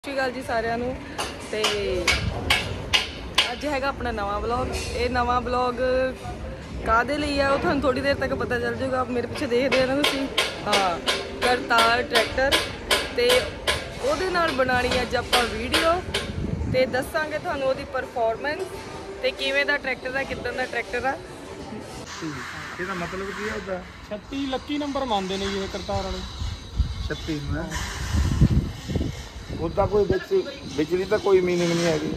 ਸਤਿ ਸ਼੍ਰੀ ਅਕਾਲ ਜੀ ਸਾਰਿਆਂ ਨੂੰ। ਤੇ ਅੱਜ ਹੈਗਾ ਆਪਣਾ ਨਵਾਂ ਵਲੌਗ। ਇਹ ਨਵਾਂ ਵਲੌਗ ਕਾਹਦੇ ਲਈ ਆ ਉਹ ਤੁਹਾਨੂੰ ਥੋੜੀ ਦੇਰ ਤੱਕ ਪਤਾ ਚੱਲ ਜਾਊਗਾ। ਮੇਰੇ ਪਿੱਛੇ ਦੇਖਦੇ ਆ ਨਾ ਤੁਸੀਂ, ਹਾਂ ਕਰਤਾਰ ਟਰੈਕਟਰ, ਤੇ ਉਹਦੇ ਨਾਲ ਬਣਾਣੀ ਅੱਜ ਆਪਾਂ ਵੀਡੀਓ ਤੇ ਦੱਸਾਂਗੇ ਤੁਹਾਨੂੰ ਉਹਦੀ ਪਰਫਾਰਮੈਂਸ ਤੇ ਕਿਵੇਂ ਦਾ ਟਰੈਕਟਰ ਆ, ਕਿੱਦਾਂ ਦਾ ਟਰੈਕਟਰ ਆ। ਇਹਦਾ ਮਤਲਬ ਕੀ ਹੈ ਉਹਦਾ? 36 ਲੱਕੀ ਨੰਬਰ ਮੰਨਦੇ ਨੇ ਜੀ ਇਹ ਕਰਤਾਰ ਵਾਲੇ। 36 ਨੂੰ ਉਹਦਾ ਕੋਈ ਵਿਚਲੀ ਤਾਂ ਕੋਈ ਮੀਨਿੰਗ ਨਹੀਂ ਹੈਗੀ।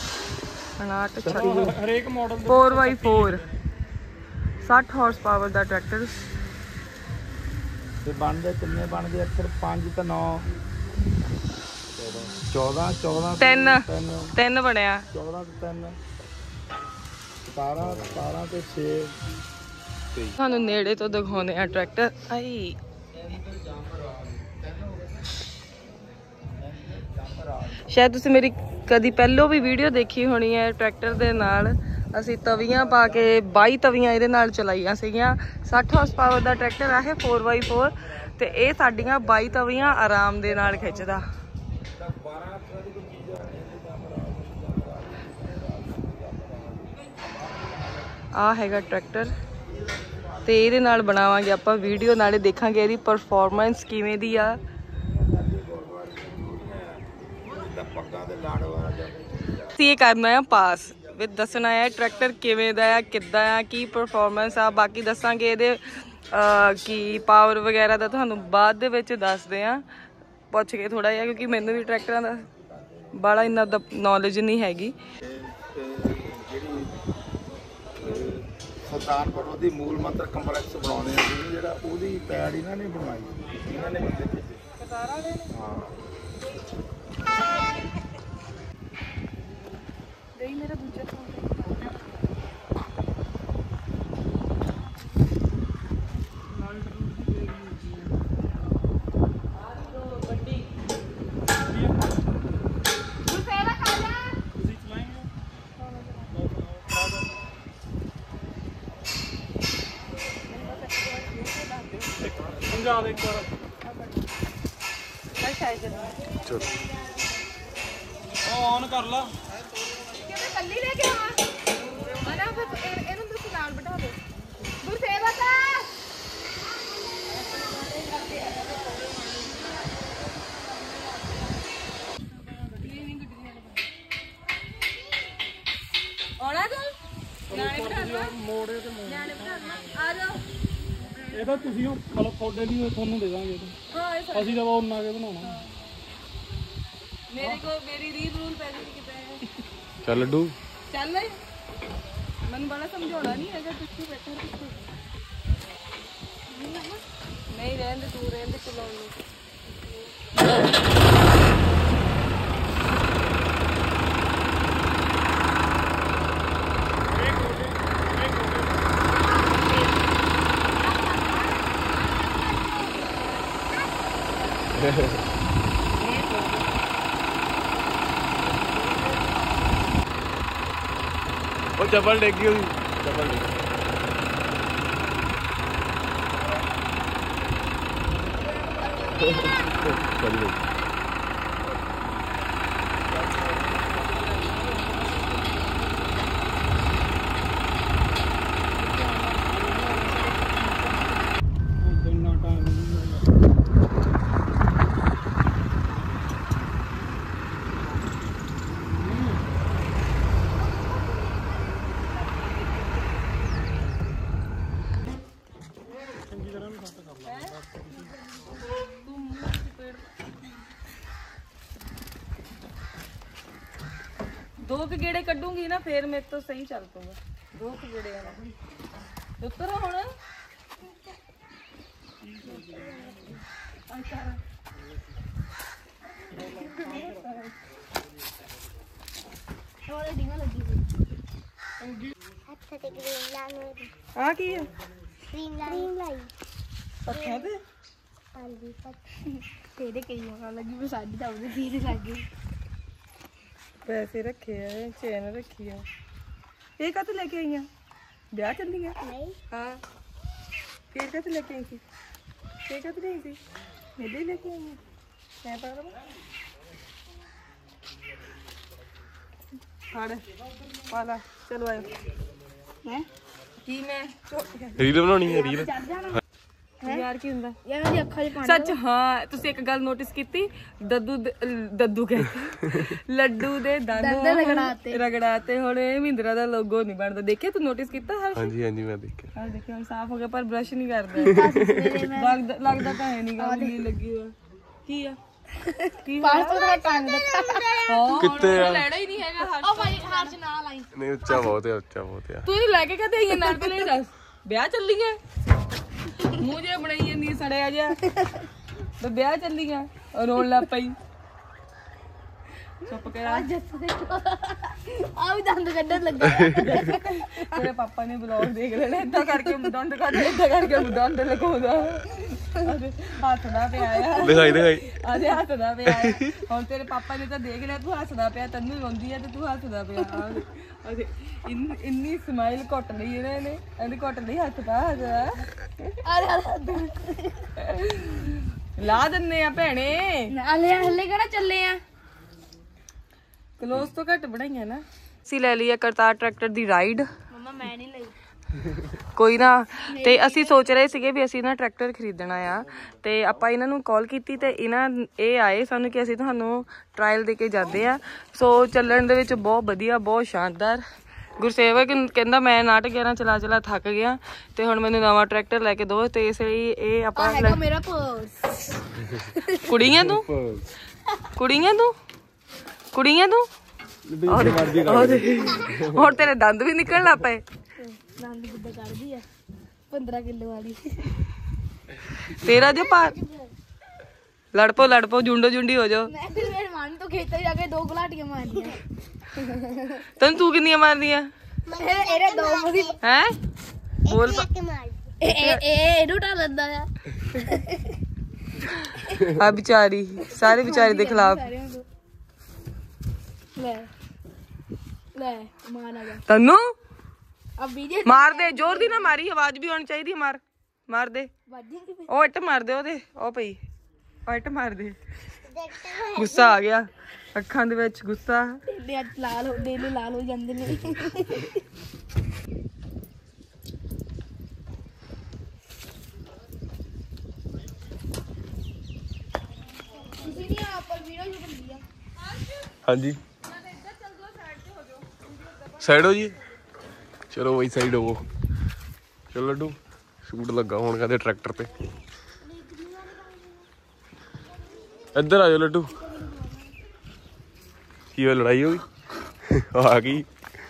59 ਹਰੇਕ ਮਾਡਲ 4x4 60 ਹਾਰਸ ਪਾਵਰ ਦਾ ਟਰੈਕਟਰ। ਤੇ ਬਣਦੇ ਕਿੰਨੇ ਬਣਦੇ ਅਕਸਰ 5 ਤੇ 9 14 ਤਿੰਨ ਬਣਿਆ। 14 ਤੇ 3 17 ਤੇ 6 ਤੁਹਾਨੂੰ ਨੇੜੇ ਤੋਂ ਦਿਖਾਉਂਦੇ ਆ ਟਰੈਕਟਰ। ਆਈ ਸ਼ਾਇਦ ਤੁਸੀਂ ਮੇਰੀ ਕਦੀ ਪਹਿਲੋਂ ਵੀ ਵੀਡੀਓ ਦੇਖੀ ਹੋਣੀ ਹੈ। ਟਰੈਕਟਰ ਦੇ ਨਾਲ ਅਸੀਂ ਤਵੀਆਂ ਪਾ ਕੇ 22 ਤਵੀਆਂ ਇਹਦੇ ਨਾਲ ਚਲਾਈਆਂ ਸੀਗੀਆਂ। 60 ਹਾਰਸ ਪਾਵਰ ਦਾ ਟਰੈਕਟਰ ਆ ਇਹ 4x4 ਤੇ ਇਹ ਸਾਡੀਆਂ 22 ਤਵੀਆਂ ਆਰਾਮ ਦੇ ਨਾਲ ਖਿੱਚਦਾ। ਆ ਹੈਗਾ ਟਰੈਕਟਰ ਤੇ ਇਹਦੇ ਨਾਲ ਬਣਾਵਾਂਗੇ ਆਪਾਂ ਵੀਡੀਓ, ਨਾਲੇ ਦੇਖਾਂਗੇ ਇਹਦੀ ਪਰਫਾਰਮੈਂਸ ਕਿਵੇਂ ਦੀ ਆ। ਅਸੀਂ ਇਹ ਕਰਨਾ ਆ ਪਾਸ ਵਿੱਚ ਦੱਸਣਾ ਹੈ ਟਰੈਕਟਰ ਕਿਵੇਂ ਦਾ ਆ, ਕਿੱਦਾਂ ਆ, ਕੀ ਪਰਫਾਰਮੈਂਸ ਆ। ਬਾਕੀ ਦੱਸਾਂਗੇ ਇਹਦੇ ਕੀ ਪਾਵਰ ਵਗੈਰਾ ਦਾ ਤੁਹਾਨੂੰ ਬਾਅਦ ਦੇ ਵਿੱਚ ਦੱਸਦੇ ਆ ਪੁੱਛ ਕੇ ਥੋੜਾ ਜਿਹਾ, ਕਿਉਂਕਿ ਮੈਨੂੰ ਵੀ ਟਰੈਕਟਰਾਂ ਦਾ ਬਾਹਲਾ ਇੰਨਾ ਨੌਲੇਜ ਨਹੀਂ ਹੈਗੀ। ਸੁਲਤਾਨਪੁਰ ਉਹਦੀ ਮੂਲ ਮੰਤਰ ਕੰਪਲੈਕਸ ਬਣਾਉਣੇ ਆ ਜਿਹੜਾ ਉਹਦੀ ਪੈੜ ਇਹਨਾਂ ਨੇ ਬਣਵਾਈ, ਇਹਨਾਂ ਨੇ ਬੰਦੇ ਭੇਜੇ। ਹਾਂ ਦੇਈ ਮੇਰਾ ਦੂਜਾ ਫੋਨ ਸਮਝਾ ਦੇ ਇੱਕ ਵਾਰ। ਚਲੋ ਉਹ ਔਨ ਕਰ ਲਾ। ਕਿਵੇਂ ਕੱਲੀ ਲੈ ਕੇ ਆਵਾਂ ਮਨਾ ਫਿਰ ਇਹਨੂੰ ਤੁਸੀਂ ਨਾਲ ਬਿਠਾ ਦਿਓ। ਗੁਰਸੇਵਕ ਆਉਣਾ ਤੂੰ ਨਿਆਣੇ ਬਿਠਾ ਮੋੜੇ ਤੇ ਮੋੜ ਨਿਆਣੇ ਬਿਠਾ ਆ ਜਾਓ। ਇਹਦਾ ਤੁਸੀਂ ਮਤਲਬ ਤੁਹਾਡੇ ਲਈ ਤੁਹਾਨੂੰ ਦੇ ਦਾਂਗੇ। ਹਾਂ ਅਸੀਂ ਤਾਂ ਉਹਨਾਂ ਕੇ ਬਣਾਉਣਾ। ਮੇਰੀ ਰੀਲ ਰੂਲ ਪੈ ਗਈ ਕਿਤੇ। ਚੱਲ ਲੱਡੂ ਚੱਲ ਮੈਨੂੰ ਬੜਾ ਸਮਝਾਉਣਾ ਨਹੀਂ ਹੈਗਾ। ਤੁਸੀਂ ਬੈਠੇ ਨਹੀਂ ਰਹਿੰਦੇ, ਤੂੰ ਰਹਿੰਦੇ ਚਲਾਉਣ ਨੂੰ। ਉਹ ਚੱਪਲ ਡੇਗੀ ਉਹਦੀ, ਚੱਪਲ ਡੇਗੀ। ਚਲੋ ਇੰਨਾ ਟਾਈਮ ਦੋ ਕੁ ਗੇੜੇ ਕੱਢੂੰਗੀ ਨਾ ਫੇਰ ਮੇਰੇ ਤੋਂ ਸਹੀ ਚੱਲ ਪਊਗਾ। ਦੋ ਕੁ ਗੇੜੇ ਆ ਉੱਤਰ ਹੁਣ। ਹੋਰ ਡੀਆਂ ਲੱਗੀ ਹੋਈ ਅੱਛਾ ਤੇ ਗ੍ਰੀਨ ਲਾਈ ਆ ਕੀ ਆ? ਗ੍ਰੀਨ ਲਾਈ ਪੱਖਿਆਂ ਤੇ ਹਾਂਜੀ ਤੇਰੇ ਕਿੰਨੀਆਂ ਲੱਗੀ ਮੈਂ ਸਾਡੀ ਤਾਂ ਉਹਦੇ ਫੀਰ ਲੱਗੀ। ਪੈਸੇ ਰੱਖੇ ਆ, ਚੇਨ ਰੱਖੀ ਆ। ਇਹ ਕਾਹਤੋਂ ਲੈ ਕੇ ਆਈਆਂ? ਵਿਆਹ ਚੱਲੀ ਆ? ਨਹੀਂ ਹਾਂ ਫਿਰ ਕਾਹਤੋਂ ਲੈ ਕੇ ਆਈ ਸੀ? ਇਹ ਕਾਹਤੋਂ ਲਈ ਸੀ? मेरे लेके आई है पागल। ਫੜ ਪਾ ਲੈ ਚਲੋ ਆਇਓ ਮੈਂ ਕੀ ਮੈਂ ਰੀਲ ਬਣਾਉਣੀ ਹੈ ਰੀਲ ਯਾਰ ਕੀ ਹੁੰਦਾ ਯਾਰ ਉਹਦੀ ਅੱਖਾਂ 'ਚ ਪਾਣੀ ਸੱਚ ਹਾਂ ਤੁਸੀਂ ਇੱਕ ਗੱਲ ਨੋਟਿਸ ਕੀਤੀ ਦੱਦੂ ਕਹਿੰਦੇ ਲੱਡੂ ਦੇ ਦੰਦ ਰਗੜਾਤੇ ਹੁਣ ਇਹ ਮਹਿੰਦਰਾ ਦਾ ਲੋਗੋ ਨਹੀਂ ਬਣਦਾ ਦੇਖਿਆ ਤੂੰ ਨੋਟਿਸ ਕੀਤਾ ਹਰ ਹਾਂਜੀ ਹਾਂਜੀ ਮੈਂ ਦੇਖਿਆ ਹਾਂ ਦੇਖਿਆ ਹੁਣ ਸਾਫ਼ ਹੋ ਗਿਆ ਪਰ ਬ੍ਰਸ਼ ਨਹੀਂ ਕਰਦਾ ਲੱਗਦਾ ਤਾਂ ਹੈ ਨਹੀਂ ਗੱਲ ਨਹੀਂ ਲੱਗੀ ਹੋਇਆ ਕੀ ਆ ਕੀ ਪਾਸਪੋਰਟ ਦਾ ਟੰਗ ਦਿੱਤਾ ਹਾਂ ਕਿੱਥੇ ਆ ਲੈਣਾ ਹੀ ਨਹੀਂ ਹੈਗਾ ਉਹ ਭਾਈ ਹਾਰ 'ਚ ਨਾ ਲਾਈ ਨਹੀਂ ਉੱਚਾ ਬਹੁਤ ਹੈ ਉੱਚਾ ਬਹੁਤ ਹੈ ਤੂੰ ਇਹਨੂੰ ਲੈ ਕੇ ਕਹਤੇ ਆਈ ਨਾਲ ਪਹਿਲੇ ਦੱਸ ਵਿਆਹ ਚੱਲੀ ਹੈ ਮੂੰਹ ਜਿਹਾ ਬਣਾਈ ਜਾਂਦੀ ਸੜਿਆ ਜਿਹਾ ਤੇ ਵਿਆਹ ਚੱਲੀ ਆ ਰੋਣ ਲੱਗ ਪਈ ਚੁੱਪ ਕਰ ਆ ਵੀ ਦੰਦ ਕੱਢਣ ਲੱਗਾ ਤੇਰੇ ਪਾਪਾ ਨੇ ਬਲੌਗ ਦੇਖ ਲੈਣਾ ਏਦਾਂ ਕਰਕੇ ਦੰਦ ਕੱਢ ਏਦਾਂ ਕਰਕੇ ਦੰਦ ਲਗਾਉਂਦਾ ਹੱਸਦਾ ਪਿਆ ਆ ਦਿਖਾਈ ਆਦੇ ਹੱਸਦਾ ਪਿਆ ਆ ਹੁਣ ਤੇਰੇ ਪਾਪਾ ਨੇ ਤਾਂ ਦੇਖ ਲਿਆ ਤੂੰ ਹੱਸਦਾ ਪਿਆ ਤੈਨੂੰ ਰੋਂਦੀ ਆ ਤੇ ਤੂੰ ਹੱਸਦਾ ਪਿਆ ਆਦੇ ਇੰਨੀ ਸਮਾਈਲ ਘੁੱਟ ਲਈ ਇਹਨਾਂ ਨੇ ਇਹਦੀ ਘੁੱਟ ਲਈ ਹੱਸਦਾ ਲਾ ਦਿੰਨੇ ਆ ਭੈਣੇ ਹਲੇ ਕਿਹੜਾ ਚੱਲੇ ਆ ਕਲੋਜ਼ ਤੋਂ ਘੱਟ ਬਣਾਈਆਂ ਨਾ ਅਸੀਂ ਲੈ ਲਈ ਆ ਕਰਤਾਰ ਟਰੈਕਟਰ ਦੀ ਰਾਈਡ ਮਮਾ ਮੈਂ ਨਹੀਂ ਲਈ ਕੋਈ ਨਾ ਤੇ ਅਸੀਂ ਸੋਚ ਰਹੇ ਸੀਗੇ ਵੀ ਅਸੀਂ ਨਾ ਟਰੈਕਟਰ ਖਰੀਦਣਾ ਆ ਤੇ ਆਪਾਂ ਇਹਨਾਂ ਨੂੰ ਕਾਲ ਕੀਤੀ ਤੇ ਇਹ ਆਏ ਸਾਨੂੰ ਕਿ ਅਸੀਂ ਤੁਹਾਨੂੰ ਟਰਾਇਲ ਦੇ ਕੇ ਜਾਂਦੇ ਆ ਸੋ ਚੱਲਣ ਦੇ ਵਿੱਚ ਬਹੁਤ ਵਧੀਆ ਬਹੁਤ ਸ਼ਾਨਦਾਰ ਗੁਰਸੇਵਕ ਕਹਿੰਦਾ ਮੈਂ 911 ਚਲਾ ਥੱਕ ਗਿਆ ਤੇ ਹੁਣ ਮੈਨੂੰ ਨਵਾਂ ਟਰੈਕਟਰ ਲੈ ਕੇ ਦਿਓ ਤੇ ਇਸ ਲਈ ਇਹ ਆਪਾਂ ਹੈਗਾ ਮੇਰਾ ਪਰਸ ਕੁੜੀਆਂ ਤੂੰ ਹੋਰ ਤੇਰੇ ਦੰਦ ਵੀ ਨਿਕਲਣ ਲੱਗ ਪਏ ਦੰਦ ਕਿੱਦਾਂ ਕੱਢਦੀ ਆ 15 ਕਿਲੋ ਵਾਲੀ ਤੇਰਾ ਜੋ ਭਾਰ ਲੜ ਪੋ ਜੁੰਡੀ ਹੋ ਜਾਓ ਮੈਂ ਫਿਰ ਮੇਰੇ ਮਨ ਤੋਂ ਖੇਤਾਂ ਜਾ ਕੇ 2 ਘਲਾਟੀਆਂ ਮਾਰਦੀਆਂ ਤੈਨੂੰ ਤੂੰ ਕਿੰਨੀਆਂ ਮਾਰਦੀਆਂ ਇਹਦੇ 2 ਮੂਦੀ ਹੈ ਬੋਲ ਇਹਨੂੰ ਢਾ ਲੈਂਦਾ ਆ ਆ ਵਿਚਾਰੀ ਸਾਰੇ ਵਿਚਾਰੇ ਦੇ ਖਿਲਾਫ ਲੈ ਮਾਰ ਆ ਜਾ ਤੈਨੂੰ ਅਬ ਵੀਡੀਓ ਮਾਰ ਦੇ ਜ਼ੋਰ ਦੀ ਨਾ ਮਾਰੀ ਆਵਾਜ਼ ਵੀ ਆਉਣੀ ਚਾਹੀਦੀ ਮਾਰ ਦੇ ਵੱਜੀ ਕਿ ਉਹ ਇੱਟ ਮਾਰ ਦੇ ਉਹਦੇ ਉਹ ਪਈ ਉਹ ਇੱਟ ਮਾਰ ਦੇ ਗੁੱਸਾ ਆ ਗਿਆ ਅੱਖਾਂ ਦੇ ਵਿੱਚ ਗੁੱਸਾ ਦੇ ਲਾਲ ਹੋ ਜਾਂਦੇ ਨੇ ਤੁਸੀਂ ਨਹੀਂ ਆਪਾਂ ਵੀਡੀਓ ਸ਼ੂਟ ਕਰਦੀ ਆ ਹਾਂਜੀ ਸਾਈਡ ਹੋ ਜੀ ਚਲੋ ਵही ਸਾਈਡ ਹੋ ਚਲੋ ਲੱਡੂ ਸ਼ੂਟ ਲੱਗਾ ਹੁਣ ਕਹਿੰਦੇ ਟਰੈਕਟਰ ਤੇ ਇੱਧਰ ਆ ਜਾਓ ਲੱਡੂ ਕੀ ਹੋਇਆ ਲੜਾਈ ਹੋ ਗਈ ਆ ਗਈ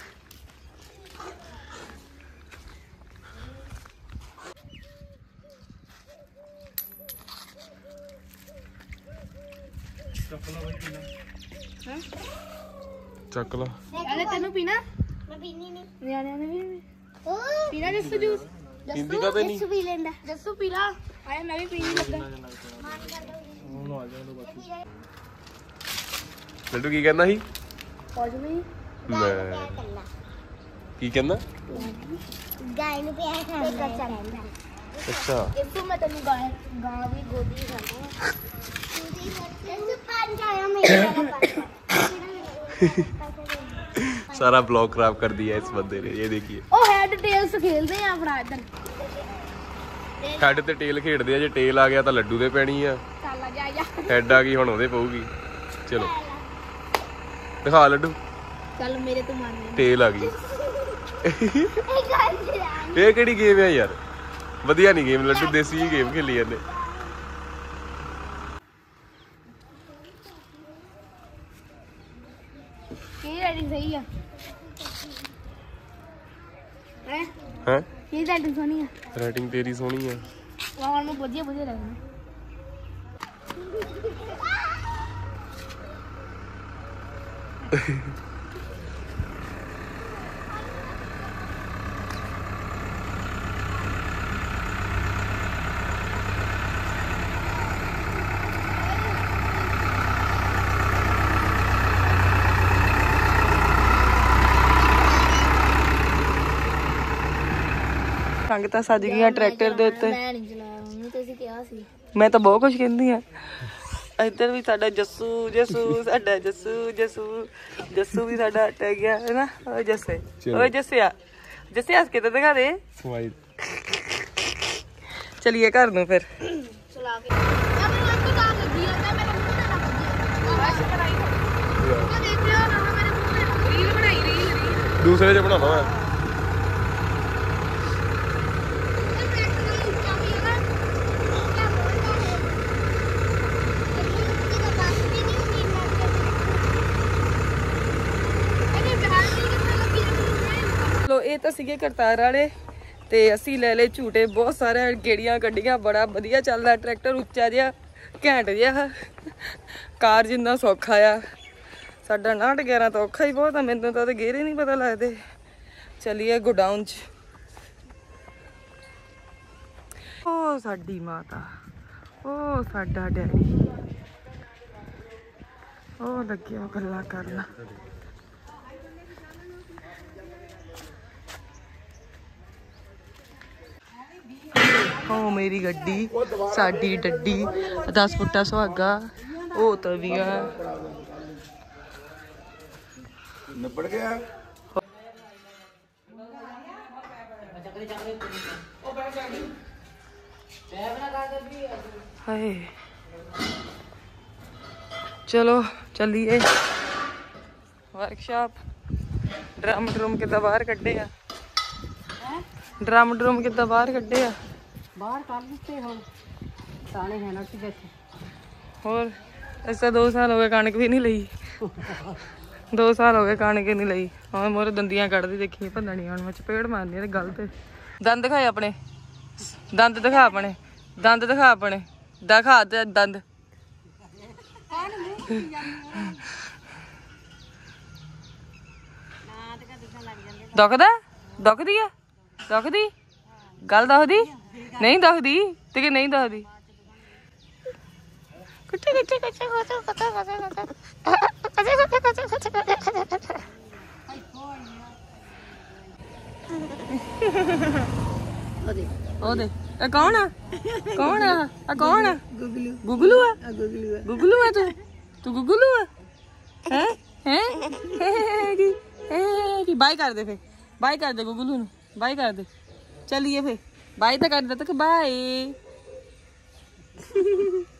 ਚੱਕ ਲਾ ਅਰੇ ਤੈਨੂੰ ਪੀਣਾ ਮੈਂ ਪੀਣੀ ਨਹੀਂ ਨਿਆਣਿਆਂ ਨੇ ਵੀ ਪੀਣਾ ਜੱਸੂ ਜੂਸ ਹਿੰਦੀ ਕਦੇ ਨਹੀਂ ਪੀ ਲੈਂਦਾ ਜੱਸੂ ਪੀ ਲਾ ਆਏ ਮੈਂ ਵੀ ਪੀਣ ਲੱਗਾ ਲੱਡੂ ਕੀ ਕਹਿੰਦਾ ਸੀ ਪੌਜ ਵੀ ਮੈਂ ਕੀ ਕਹਿੰਦਾ ਗਾਇ ਨੂੰ ਪਿਆ ਖਾਂਦਾ ਤੇ ਕੱਚਾ ਰਹਿੰਦਾ ਅੱਛਾ ਇਹ ਮੈਂ ਤੈਨੂੰ ਗਾਂ ਵੀ ਗੋਦੀ ਖਾਂਦਾ ਤੂੰ ਪੰਜ ਆਇਆ ਮੇਰੇ ਸਾਰਾ ब्लॉग खराब कर दिया इस बंदे ने ये देखिए ਉਹ ਹੈਡ ਟੇਲਸ ਖੇਲਦੇ ਆ ਆਪਣਾ ਇੱਧਰ ਹੈਡ ਤੇ ਟੇਲ ਖੇਡਦੇ ਆ ਜੇ ਟੇਲ ਆ ਗਿਆ ਤਾਂ ਲੱਡੂ ਦੇ ਪੈਣੀ ਆ ਚੱਲ ਆ ਜਾ ਹੈਡ ਆ ਗਈ ਹੁਣ ਉਹਦੇ ਪਊਗੀ ਚਲੋ ਦਿਖਾ ਲੱਡੂ ਚੱਲ ਮੇਰੇ ਤੋਂ ਮੰਨ ਲੈ ਟੇਲ ਆ ਗਈ ਇਹ ਕਿਹੜੀ ਗੇਮ ਆ ਯਾਰ ਵਧੀਆ ਨਹੀਂ ਗੇਮ ਲੱਡੂ ਦੇਸੀ ਹੀ ਗੇਮ ਖੇਲੀ ਜਾਂਦੇ ਕੀ ਰੈਡਿੰਗ ਸਹੀ ਆ ਹੈ ਕੀ ਰੈਡਿੰਗ ਸੋਹਣੀ ਆ ਰੇਟਿੰਗ ਤੇਰੀ ਸੋਹਣੀ ਆ ਵਾਹ ਨੂੰ ਵਧੀਆ ਲੱਗਦਾ ਸੰਗਤਾਂ ਸੱਜ ਗਈਆਂ ਟਰੈਕਟਰ ਦੇ ਉੱਤੇ ਮੈਂ ਨਹੀਂ ਚਲਾਇਆ ਮੰਮੀ ਤੁਸੀਂ ਕਿਹਾ ਸੀ ਮੈਂ ਤਾਂ ਬਹੁਤ ਕੁਝ ਕਹਿੰਦੀ ਆ ਇੱਧਰ ਵੀ ਸਾਡਾ ਜੱਸੂ ਸਾਡਾ ਜੱਸੂ ਵੀ ਸਾਡਾ ਟੈ ਗਿਆ ਹੈ ਨਾ। ਓਏ ਜੱਸੇ ਓਏ ਜੱਸਿਆ ਹੱਸ ਕੇ ਤਾਂ ਦਿਖਾ ਦੇ। ਸਮਾਈਲ। ਚਲੀਏ ਘਰ ਨੂੰ ਫਿਰ। ਚਲਾ ਕੇ ਆ ਮੈਨੂੰ ਇੱਕ ਤਾਂ ਲੱਗੀ ਆ ਤੇ ਮੇਰੇ ਮੂੰਹ ਤੇ ਲੱਗ ਗਈ। ਬਸ ਕਰਾਈ ਉਹ ਦੇਖ ਲਿਓ ਨਾ ਮੇਰੇ ਮੂੰਹ ਤੇ ਰੀਲ ਬਣਾਈ ਰੀਲ ਦੂਸਰੇ ਚ ਬਣਾਉਂਦਾ ਮੈਂ। ਲੋ ਇਹ ਤਾਂ ਸੀਗੇ ਕਰਤਾਰ ਵਾਲੇ ਤੇ ਅਸੀਂ ਲੈ ਲਏ ਝੂਟੇ ਬਹੁਤ ਸਾਰੇ ਗੇੜੀਆਂ ਕੱਢੀਆਂ। ਬੜਾ ਵਧੀਆ ਚੱਲਦਾ ਟਰੈਕਟਰ, ਉੱਚਾ ਜਿਹਾ ਘੈਂਟ ਜਿਹਾ, ਕਾਰ ਜਿੰਨਾ ਸੌਖਾ ਆ। ਸਾਡਾ 911 ਤਾਂ ਔਖਾ ਹੀ ਬਹੁਤ ਆ, ਮੈਨੂੰ ਤਾਂ ਉਹਦੇ ਗੇਰੇ ਨਹੀਂ ਪਤਾ ਲੱਗਦੇ। ਚਲੀਏ ਗੋਡਾਊਨ 'ਚ। ਉਹ ਸਾਡੀ ਮਾਤਾ, ਉਹ ਸਾਡਾ ਡੈਡੀ, ਉਹ ਲੱਗਿਆ ਗੱਲਾਂ ਕਰਨ। ਉਹ ਮੇਰੀ ਗੱਡੀ, ਸਾਡੀ ਡੱਡੀ, 10 ਫੁੱਟਾ ਸੁਹਾਗਾ, ਉਹ ਤਵੀਆਂ। ਨਿਬੜ ਗਿਆ। ਹਾਏ ਚਲੋ ਚੱਲੀਏ ਵਰਕਸ਼ਾਪ। ਡਰਮ ਕਿੱਦਾਂ ਬਾਹਰ ਕੱਢੇ ਆ, ਡਰਮ ਕਿੱਦਾਂ ਬਾਹਰ ਕੱਢੇ ਆ। ਬਾਹਰ ਕੱਢ ਦਿੱਤੇ ਹੁਣ ਤਾਣੇ ਹੈ ਨਾ ਕਿ ਬੈਠੇ। ਹੋਰ ਇਸ ਤਾਂ 2 ਸਾਲ ਹੋ ਗਏ ਕਣਕ ਵੀ ਨਹੀਂ ਲਈ। 2 ਸਾਲ ਹੋ ਗਏ ਕਣਕ ਨਹੀਂ ਲਈ। ਹੁਣ ਮੋਰੇ ਦੰਦੀਆਂ ਕੱਢਦੀ ਦੇਖੀ ਭੰਦਣੀ। ਹੁਣ ਮੈਂ ਚਪੇੜ ਮਾਰਨੀ ਤੇ ਗੱਲ ਤੇ। ਦੰਦ ਦਿਖਾਏ ਆਪਣੇ, ਦੰਦ ਦਿਖਾ ਆਪਣੇ, ਦੰਦ ਦਿਖਾ ਆਪਣੇ, ਦਿਖਾ ਤੇ ਦੰਦ। ਦੁਖਦੀ ਆ, ਦੁਖਦੀ ਗੱਲ ਦੁਖਦੀ ਨਹੀਂ, ਦੁਖਦੀ ਤੇ ਕਿ ਨਹੀਂ ਦੁਖਦੀ। ਉਹਦੇ ਇਹ ਕੌਣ ਆ, ਕੌਣ ਆ, ਆ ਕੌਣ ਆ? ਗੁਗਲੂ ਆ, ਗੁਗਲੂ ਆ ਤੂੰ ਗੁਗਲੂ ਆ। ਹੈ ਬਾਈ ਕਰ ਦੇ ਫੇ, ਬਾਈ ਕਰ ਦੇ ਗੁਗਲੂ ਨੂੰ, ਬਾਈ ਕਰ ਦੇ। ਚਲੀਏ ਫੇ, ਬਾਈ ਤਾਂ ਕਰ ਦੇ ਤੱਕ ਬਾਈ।